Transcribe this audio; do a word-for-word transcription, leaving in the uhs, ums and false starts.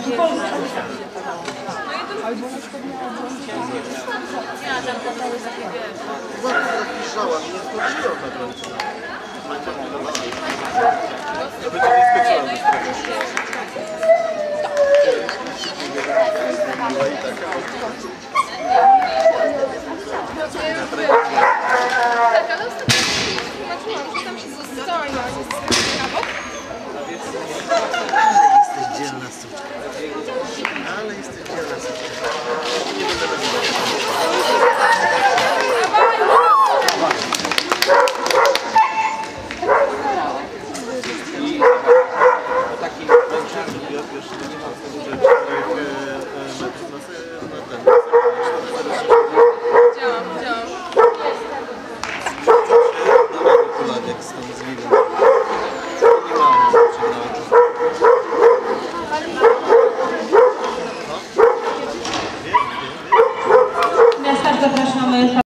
w Polsce. Albo na przykład miała Ja tam podały takie wiesz. Bardzo zapiszałam i nie skończyłam na końcu. To będzie niespecjalne sprawy. Była i taka. Tak, ale ostatnio zobaczyłam, że tam się została i na bok. Ale jesteś dzielna suczka. Ale jesteś dzielna suczka. Nie będę nazywać. Taki mężczyzn, ja wiesz, to nie ma tego, że człowiek metrów na ten. Widziałam, widziałam. Dawaj kuladek stąd z Lidl. Nie ma nic przegrałem. Teraz zapraszamy.